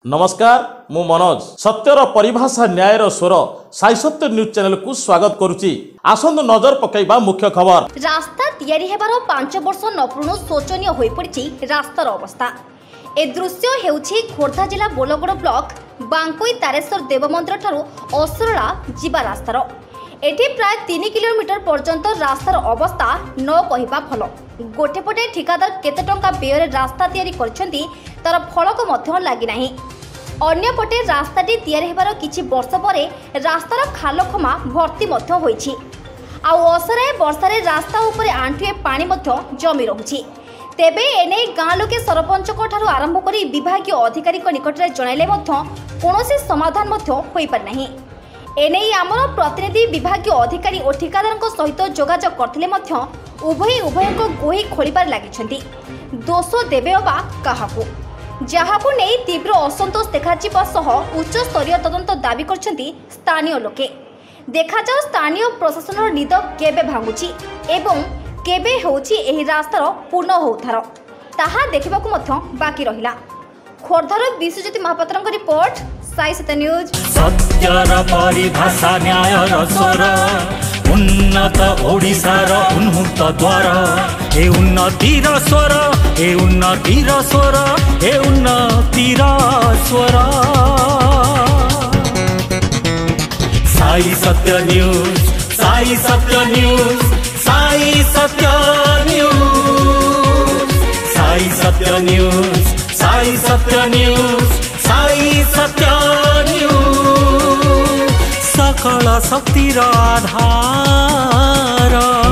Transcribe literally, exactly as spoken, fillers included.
नमस्कार मु मनोज सत्यर परिभाषा न्यायर स्वर साई सत्य न्यूज चैनल को स्वागत करुच्ची। आसंतु नजर पकाइबा मुख्य खबर। रास्ता तैयारी हेबार पांच वर्ष नपूर्ण शोचनीय होई पड़िछि रास्तार अवस्था। ए दृश्य हेउछि खोर्धा जिला बोलगड़ ब्लॉक बांकोई तारेश्वर देव मंदिर ठारू असरला जीवा रास्तार। एठी प्राय तीन किलोमीटर पर्यंत रास्तार अवस्था न कहिबा भल। गोटे पटे ठिकादार केते टंका व्यय रास्ता तैयारी करछन्ती तार फलक मध्य लागि नाही। अन्य पटे रास्ताटी तैयारी हेबार किछि वर्ष परे रास्तार खालखमा भर्ती मध्य होईछि। आ असराए वर्षारे रास्ता उपरे आंठुए पानी मध्य जमी रहुछि। तेबे एने गाँ लोके सरपंचक ठारू आरंभ करी विभागीय अधिकारी निकटरे जणाइले मध्य कोनोसी समाधान मध्य होई पार नाही। एने आमर प्रतिनिधि विभागीय अधिकारी और ठिकादार सहित जोगाजोग करथिले मध्य उभय उभयको गोही खोलिबार लागिछन्ति। दोष देबे बा काहाकू जहाकू नै तीव्र असंतोष देखाजिबा सह उच्च स्तरीय तदंत दाबी करछन्ति स्थानीय लोके। देखा जाओ स्थानीय प्रशासनर निद केबे भांगुछि एवं केबे होछि एही रास्तार पूर्ण होउथार ताहा देखिबाकू मध्य बाकी रहिला। खोर्धार विश्वज्योति महापात्रଙ୍କ रिपोर्ट साई सत्य न्यूज। सत्यर परिभाषा न्यायर स्वर उन्नत ओडिशार उन्मुक्त द्वार ए उन्नतिर स्वर ए उन्नतिर स्वर ए उन्नतिर स्वर Sai Satya news Sai Satya news Sai Satya news Sai Satya news Sai Satya news Sai Satya news सकल शक्तिर आधार।